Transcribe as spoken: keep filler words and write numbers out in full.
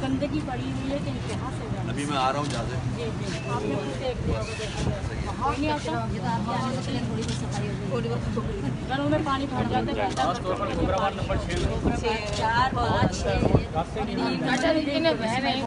گندگی پڑی ہوئی ہے کہ انتہا سے زیادہ. ابھی میں آ رہا ہوں جہاں سے. جی جی آپ نے خود دیکھ لیا ہوگا. نہیں آتا گھروں میں پانی بھر جاتا ہے. چار پانچ چھ